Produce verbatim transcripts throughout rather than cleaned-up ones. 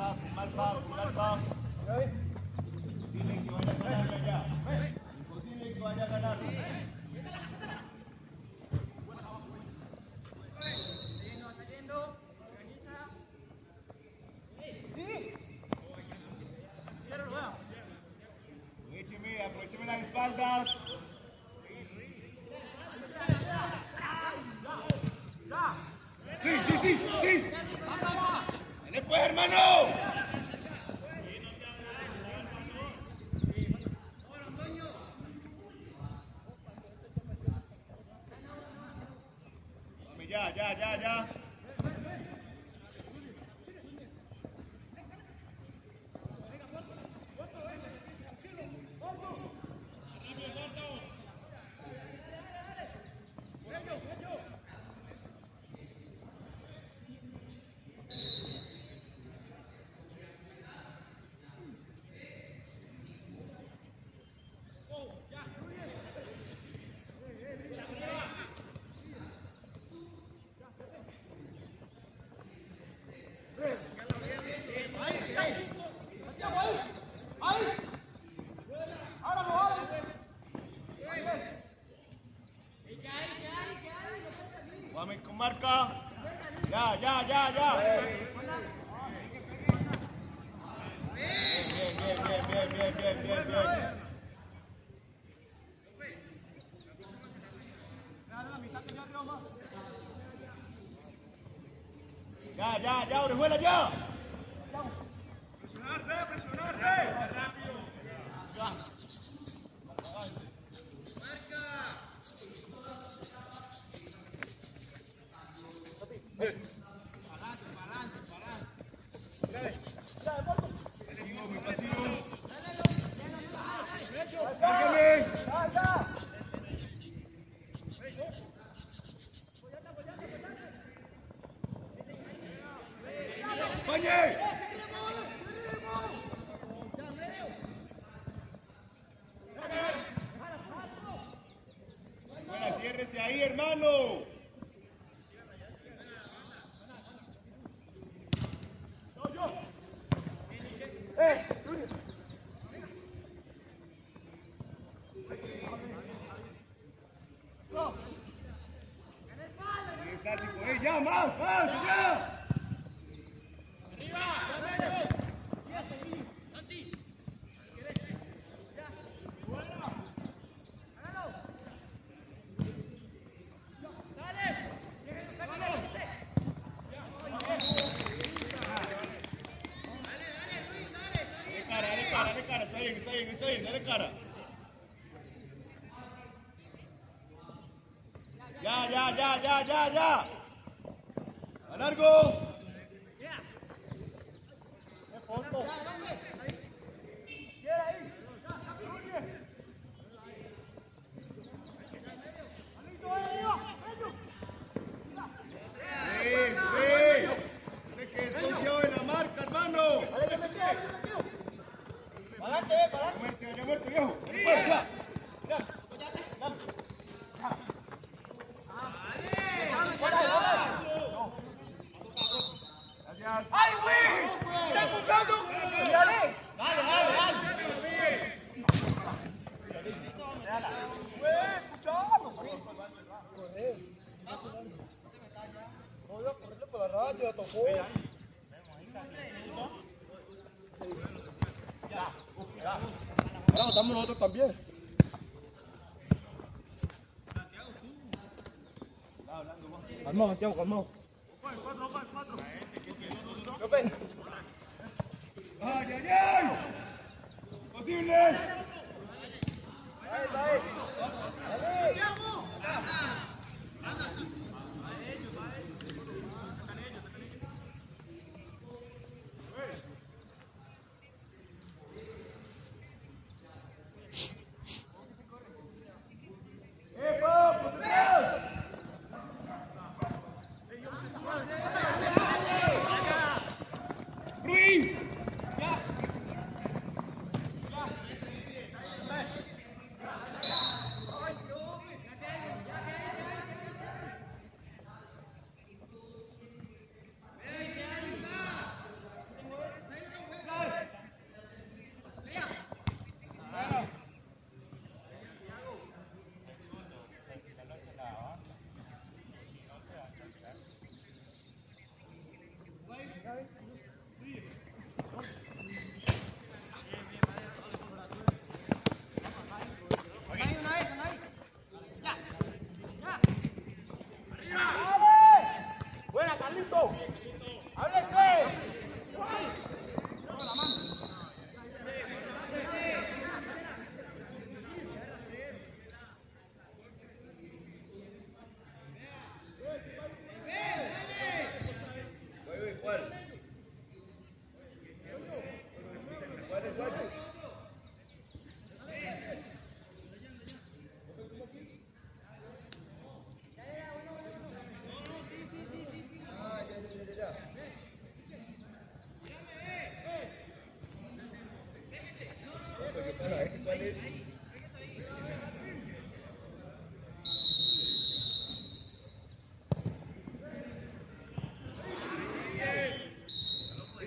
marca, con marca, con marca. Imposible que vaya a ganar allá. Imposible que vaya a ganar. Aprovecheme, aprovecheme las espaldas. Sí, sí, sí, sí. Dale pues, hermano. Mami, ya, ya, ya, ya. Mami, con marca. Ya, ya, ya, ya. Bien, bien, bien, bien, bien, bien, bien, bien, bien. Ya, ya, ya, Orejuela, ya. Presionar, re, presionar, re. Rápido. Ya. Parate, parate, parate. Pasivo, muy pasivo. Márcame. ¡Bañe! Bueno, ciérrese ahí, hermano. Estático, eh, ya, más, más, ya. Dale cara, dale cara, está bien, está bien, está bien, dale cara. Ya, ya, ya, ya, ya, ya. A largo. Sí, sí. Tiene que desconfiar en la marca, hermano. ¡Pagante, pagante! Muerte, ya muerte, viejo. Ya. Gracias. ¡Ay, güey! ¿Está escuchando? ¡Dale! ¡Dale, dale, dale! ¡Güey, escuchamos! No iba a correrle por la raya, tocó. Ahora estamos nosotros también. Calmado, Santiago, calmado. ¡Ay, ay, ay! ¡Posible! ¡Ahí, ahí! ¡Dale! ¡Epa, por detrás! Ruiz.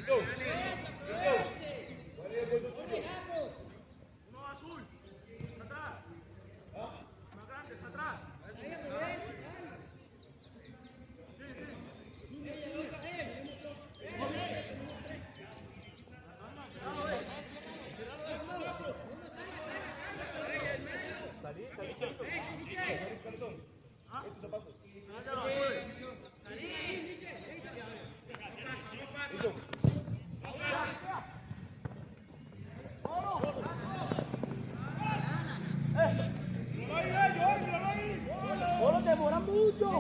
¿Cuál es el puesto tuyo? Uno azul. Está atrás. Más grande, está atrás. ¿Cuáles son? ¿Estos zapatos? Eso. Solo te demora mucho.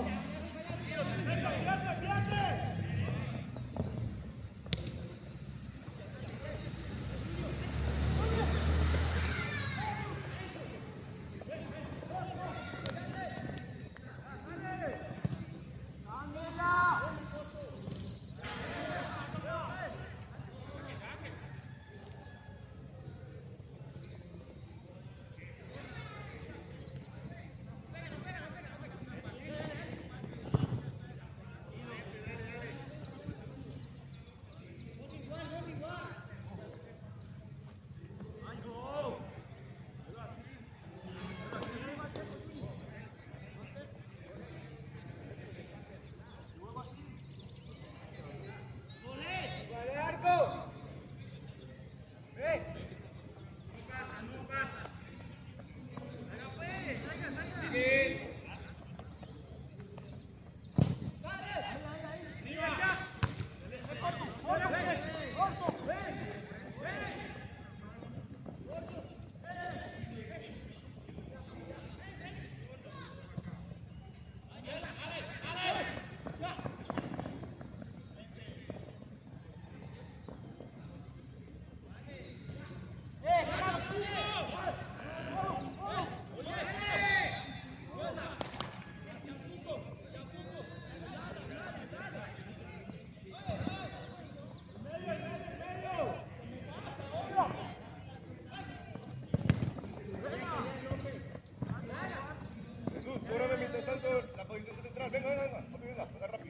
Jesús, cóbrame mientras tanto la posición de central. Venga, venga, venga. Papi, venga, venga rápido.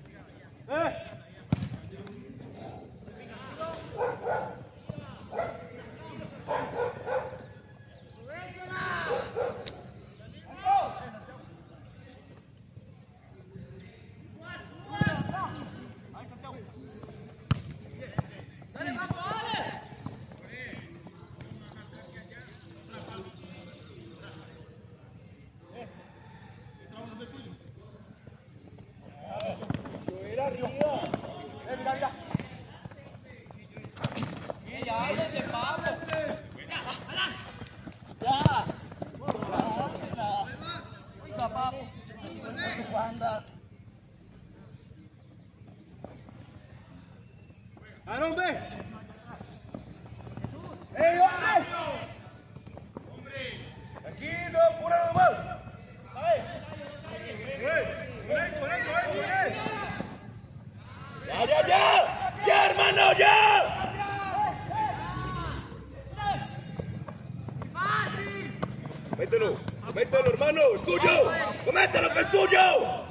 Mira arriba. Eh, mira, mira. Ya, ya, de Pablo. Ya. Oiga, papo. ¡Aarón, ve! ¡Ey, hombre! Tranquilo, pura nomás. ¡Ya, ya, ya! ¡Ya, hermano, ya! Mételo, mételo, hermano, es tuyo. Comételo, que es tuyo.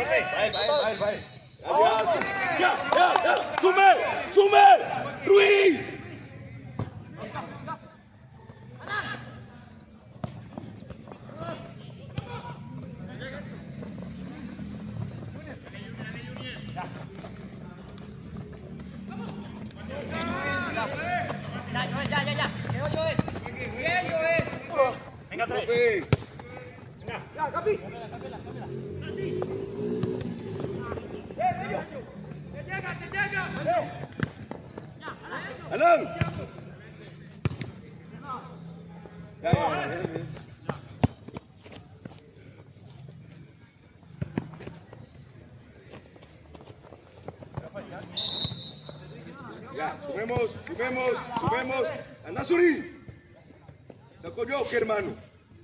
Ya, ya, ya. ¡Sume! ¡Sume! ¡Ruiz! Ya, Joel, ya, ya, ya. Quedó Joel. Bien, Joel. Venga, profe. Ya, Capi. ¡Te llega, te llega! ¡Alan! Ya, ya, ya, ya. Ya, subemos, subemos, subemos. ¡Anda, Suri! Saco yo, ¿qué, hermano?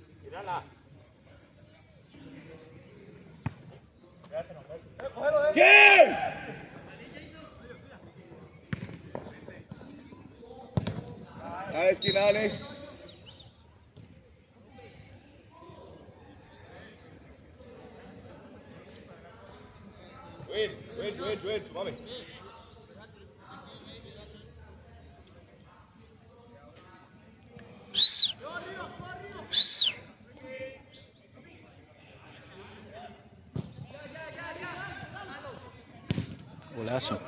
¿Quién? Ah, esquina, dale. Joel, Joel, Joel, Joel, súbame. Golazo.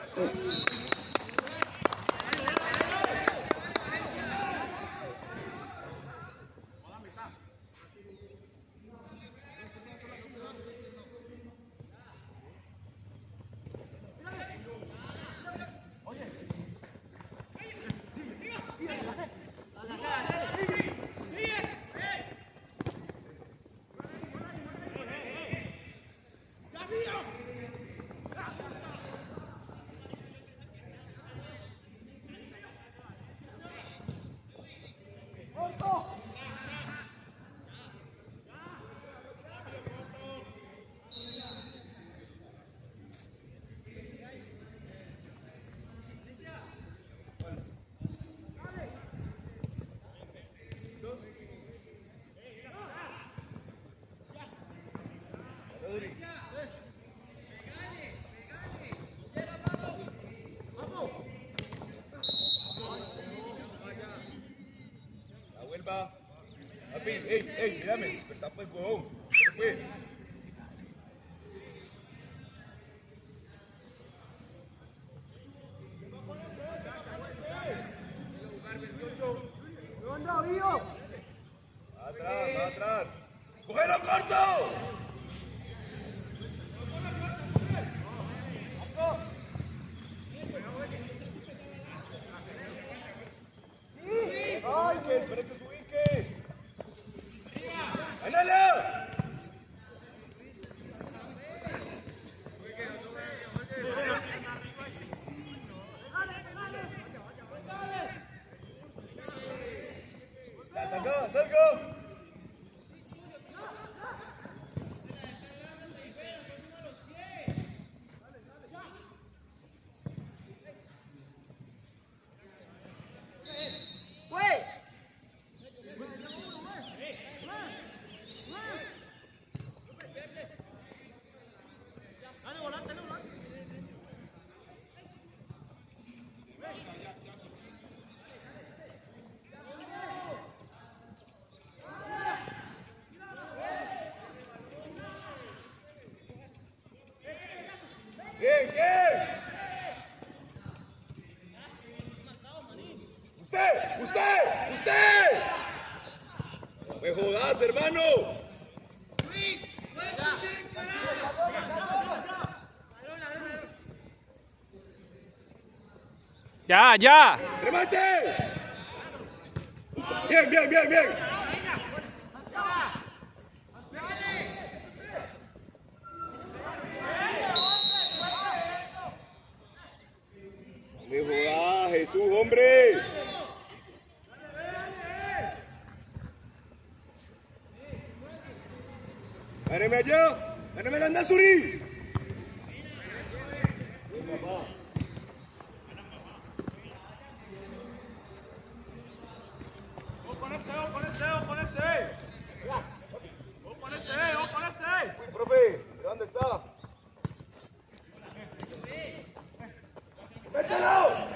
La vuelva. Papi, ey, ey, mírame. Despertá pues, huevón. ¿Qué fue? Atrás, atrás. ¡Cógelo corto! ¡Ay, que espera que se ubique! ¡Gánala! ¡Ya, salga, salga! ¡Bien, bien! ¡Usted! ¡Usted! ¡Usted! ¡No me jodas, hermano! ¡Ya, ya! ¡Remate! ¡Bien, bien, bien, bien! ¡No me jodas, Jesús, hombre! ¡Gáneme allá! ¡Gáneme la Andazuri! Ojo con este, ojo con este, ojo con este. Ojo con este, ojo con este. Uy, profe, ¿dónde está? ¡Mételo!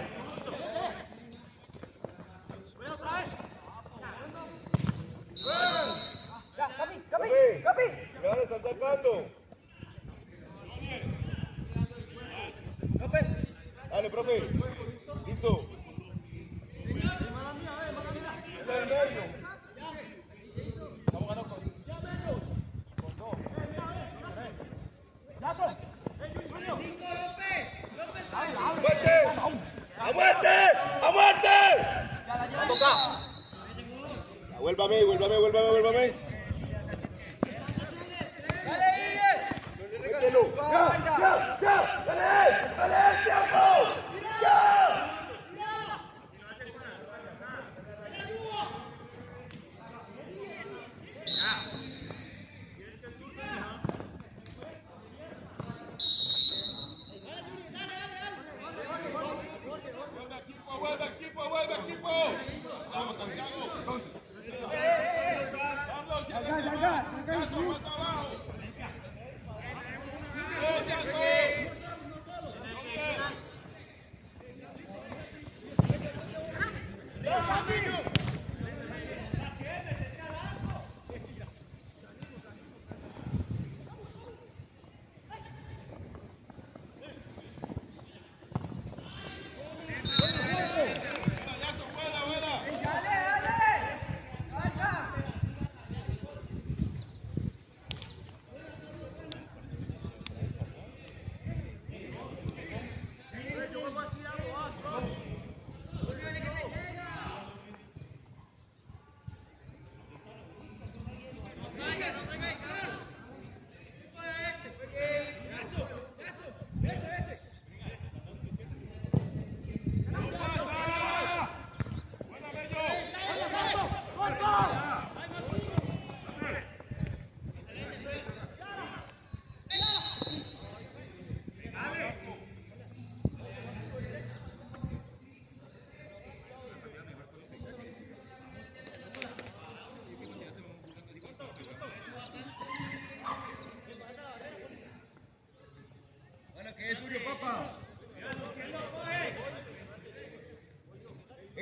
Profe, ¿de dónde están sacando? Dale, profe. Listo. Está en medio. ¡Muerte! ¡A muerte! ¡A muerte! Ah, vuélvame, vuélvame, vuélvame, vuélvame. Mételo. ¡Ya, ya, ya! ¡Dale, dale, tiempo! ¡Ya! ¡Vuelve equipo, vuelve equipo! Vamos, Santiago. Entonces. Carlos, ya, ya, ya, ya. Más abajo.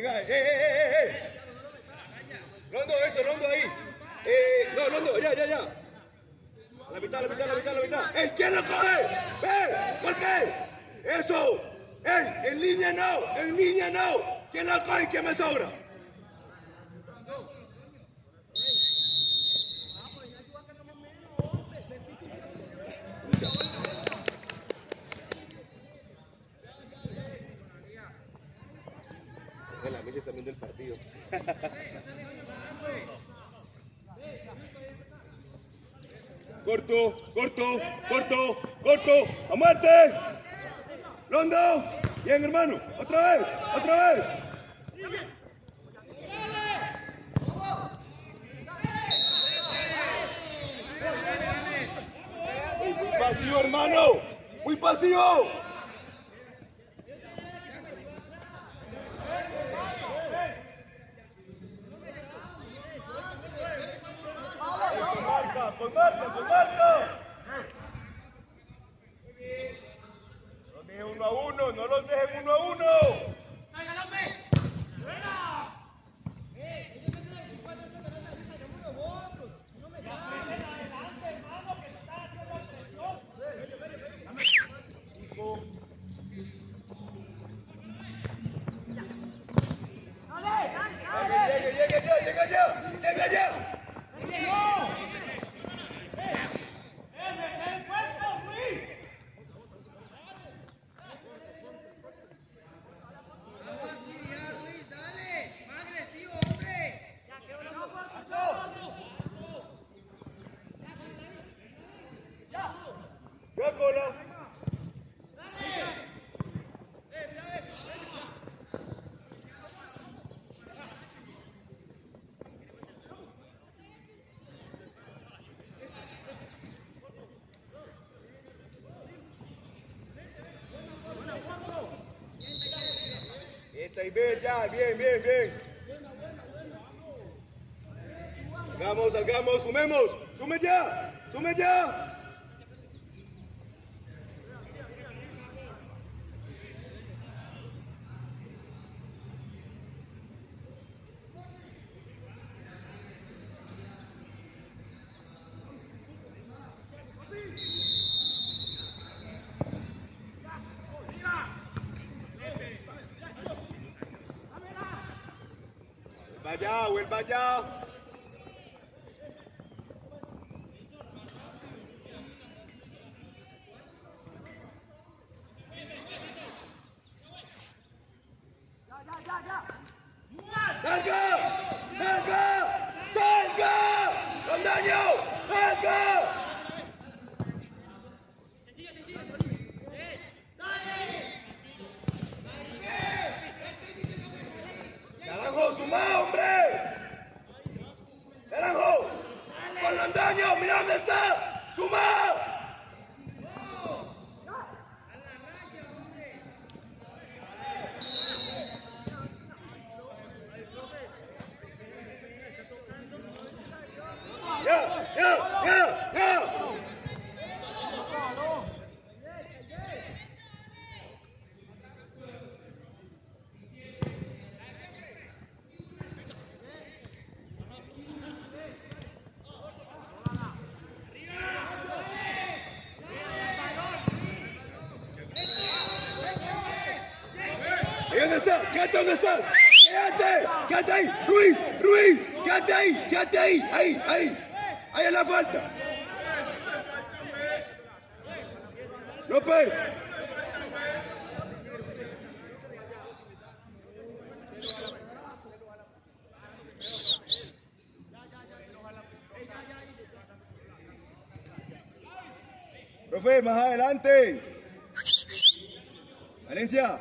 Venga, eh, eh, eh, eh. Londo, eso, Londo ahí. Eh, no, Londo, ya, ya, ya. La mitad, la mitad, la mitad, la mitad. ¡Ey, quién lo coge! ¡Eh! ¿Por qué? ¡Eso! ¡Ey! ¡En línea no! ¡En línea no! ¿Quién lo coge y quién me sobra? Se fue la milla también del partido. Corto, corto, corto, corto, a muerte. Londo, bien hermano, otra vez, otra vez. Muy pasivo hermano, muy pasivo. Con marca, con marca. Los dejen uno a uno, no los dejen uno a uno. Llegue, llegue, ya, llega ya, llega ya. Está bien, ya, bien, bien, bien. Salgamos, salgamos, sumemos, sume ya, sume ya. Vaya, vuelva allá. ¡Salga! ¡Salga! ¡Salga! ¡Con daño! ¡Salga! ¡Naranjo, suma, hombre! ¡Naranjo! ¡Con Londaño! ¡Mira dónde está! ¡Suma! ¡Ya! ¡Ya! ¡Ya! ¡Ya! ¿Dónde estás? Quédate, ¿dónde estás? Quédate, quédate ahí, Ruiz, Ruiz, quédate ahí, quédate ahí, ahí, ahí, ahí es la falta. López. Profe, más adelante. Valencia.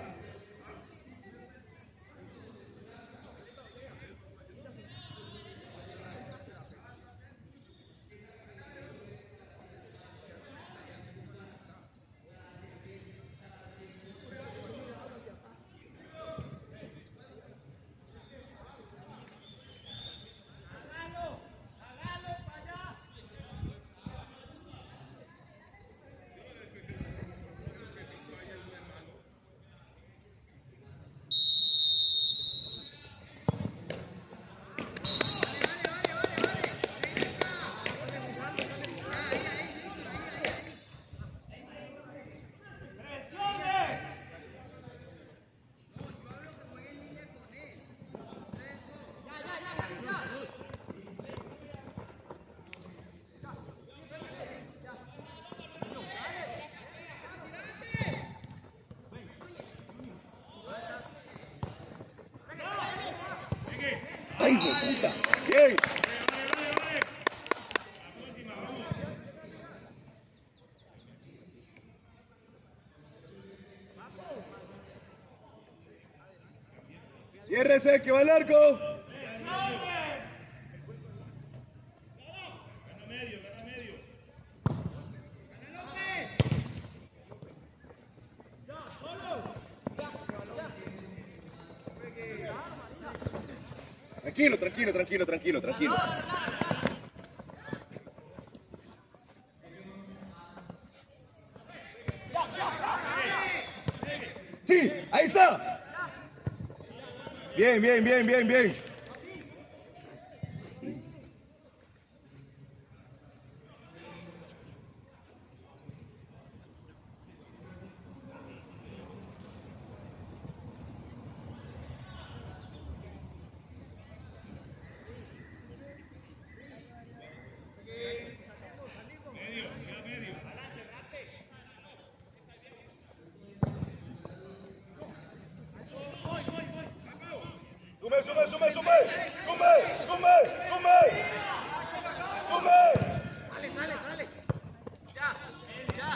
¡Ay, hijo de puta! ¡Bien! Ciérrese, que va el arco. Tranquilo, tranquilo, tranquilo, tranquilo, tranquilo. Sí, ahí está. Bien, bien, bien, bien, bien. Sume, sume, sume, sume, sume, sume, sume, sume. Sale, sale, sale. Ya, ya.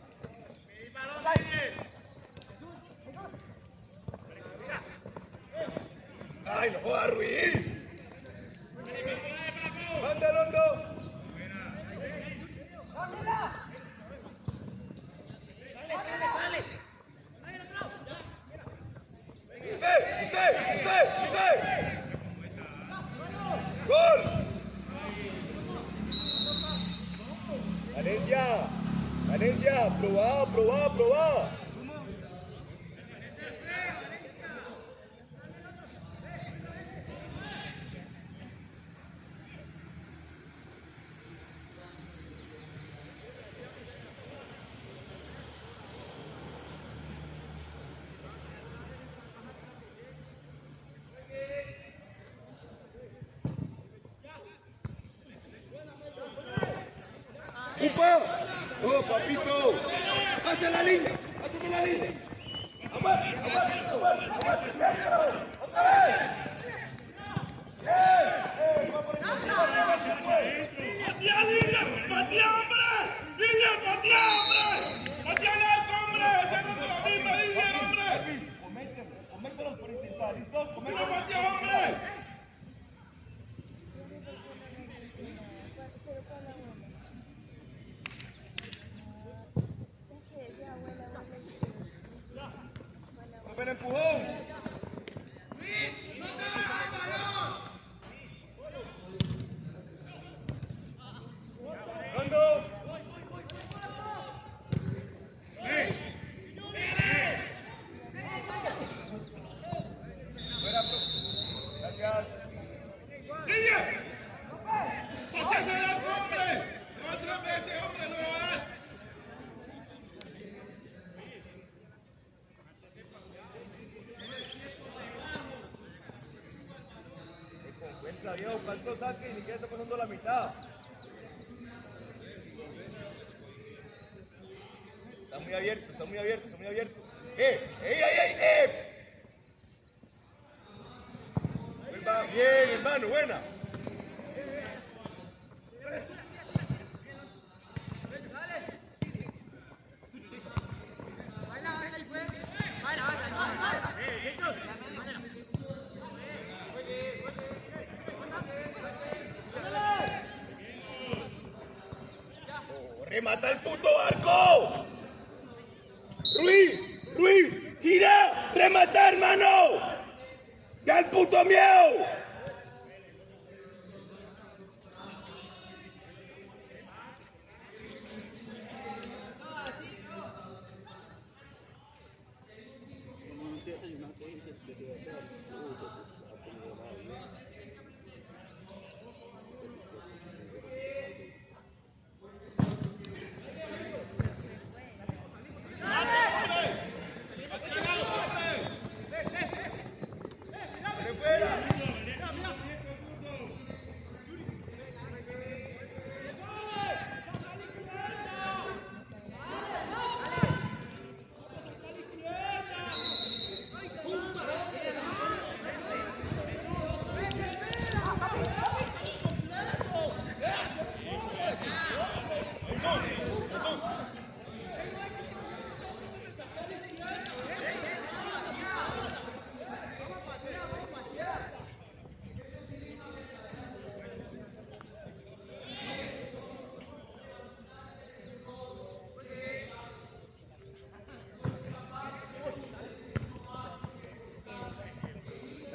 Ay, no jodas, Ruiz. Manda, Londo. Usted, usted, usted, usted. Gol. Valencia, Valencia, probá, probá, probá. ¡Upa! ¡Oh, papito! ¡Hacia la línea! ¡Hacia la línea! ¡Aguante! ¡Aguante! ¡Aguante! ¡Aguante! ¡Otra vez! ¡Bien! ¡Eh! ¡Va por el ¡Patea, líder! ¡Patea, hombre! ¡Líder, patea, hombre! ¡Patea al arco, hombre! ¡Cerrando la misma, líder, hombre! Coméntelos, coméntelos por intentar, ¿listo? ¡No patea, hombre! ¡Buen empujón! ¡Rondo! Fuera, bro. Gracias. ¡Líder! ¡Patea al arco, hombre! ¡Otra vez, hombre! ¡No lo hagas! Con fuerza, viejo, cuánto saque y ni siquiera está pasando la mitad. Está muy abierto, está muy abierto, está muy abierto. ¡Eh! ¡Ey, ey, ey! ¡Eh! Bien, hermano, buena. Oh, ¡remata el puto arco! ¡Ruiz! ¡Ruiz! ¡Gira! ¡Remata, hermano! ¡Ya el puto miedo!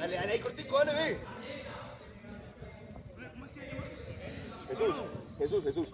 Dale, dale ahí cortico, dale, ve. Jesús, Jesús, Jesús.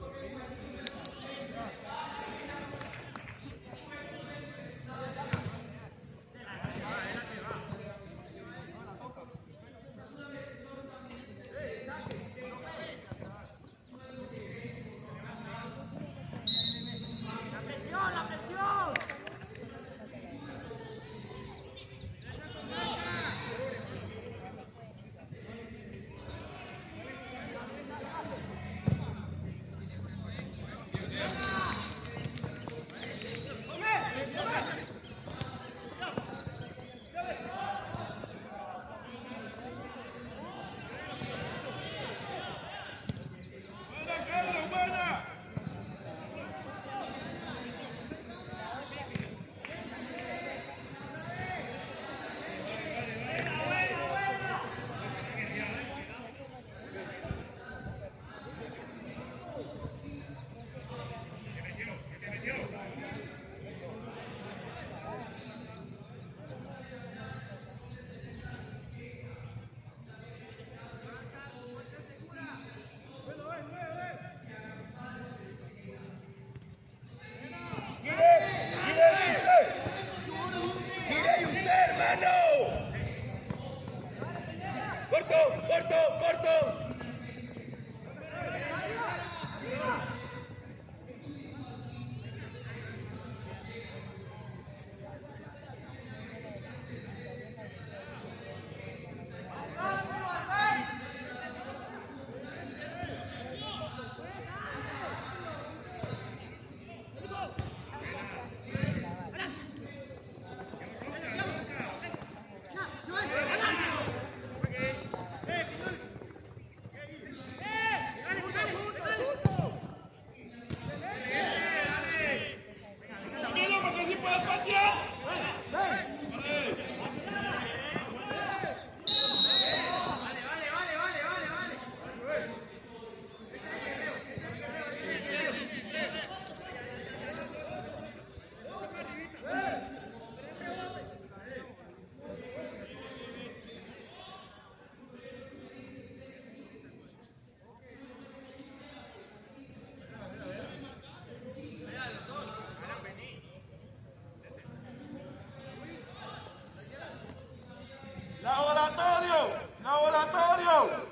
¡Laboratorio! ¡Laboratorio!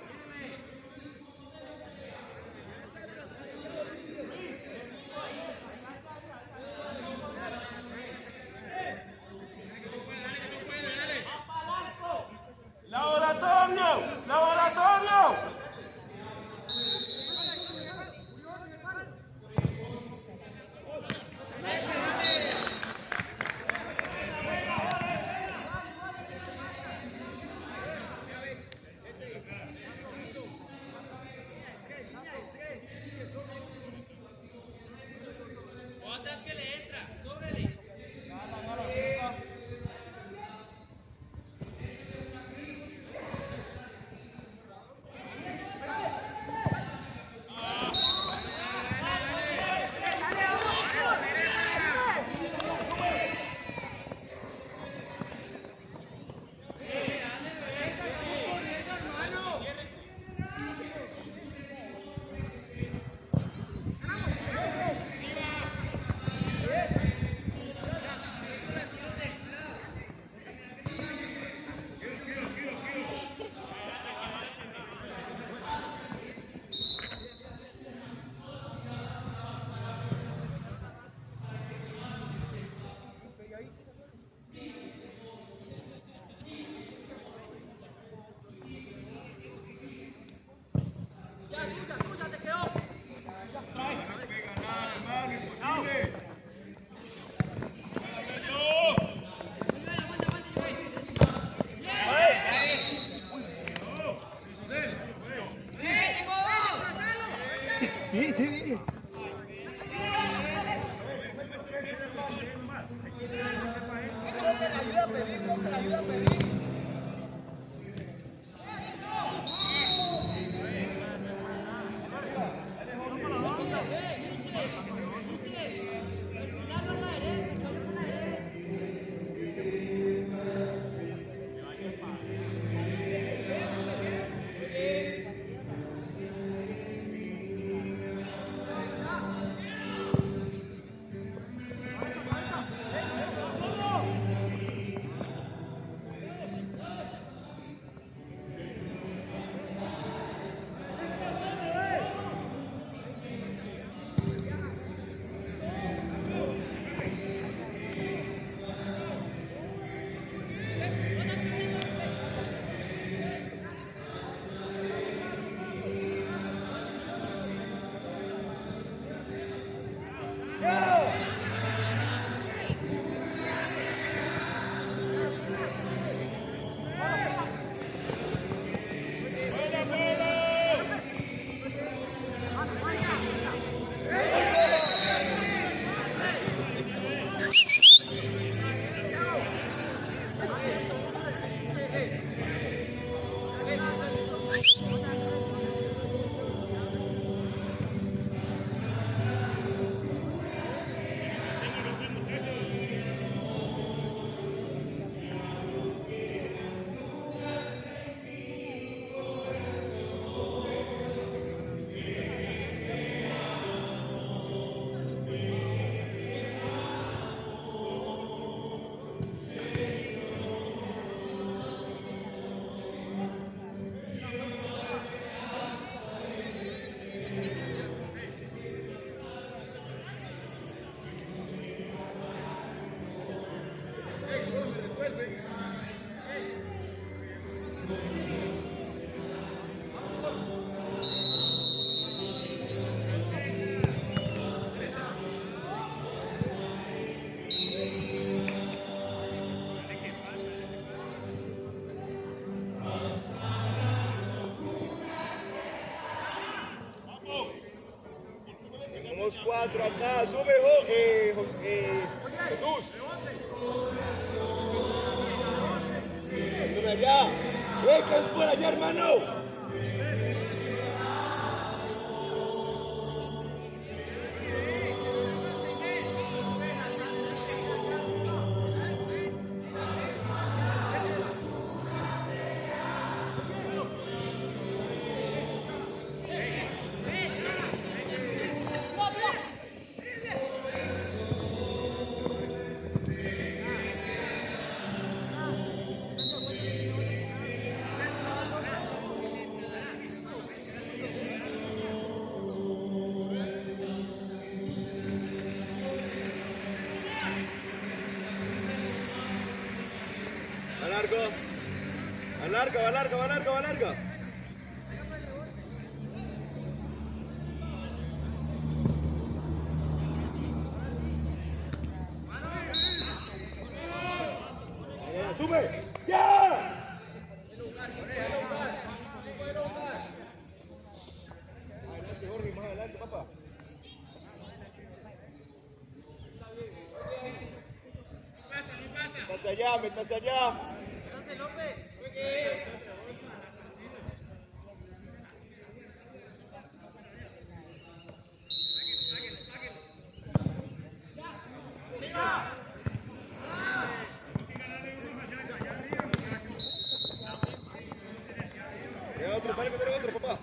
¡Laboratorio! ¡Laboratorio! Sí, sí. Tenemos cuatro acá. Sube, jo, eh, Jos- eh, Jesús. Sube allá. ¡Eh, que es por allá, hermano! Va largo. Va largo, va largo, va largo, va largo. Ya, ¡sube! ¡Ya! Adelante, Jorge, más adelante, papá. Métase allá, métase allá. Queda otro, dale que tiene otro, papá.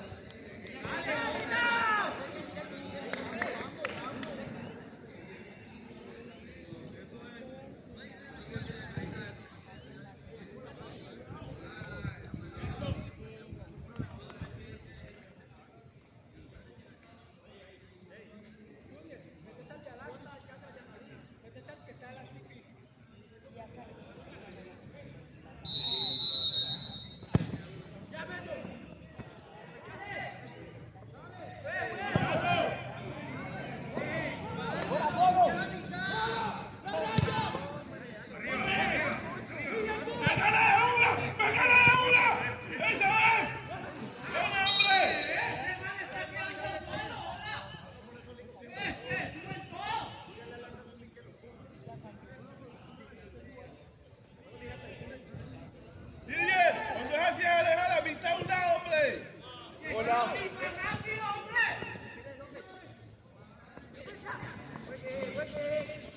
Hola.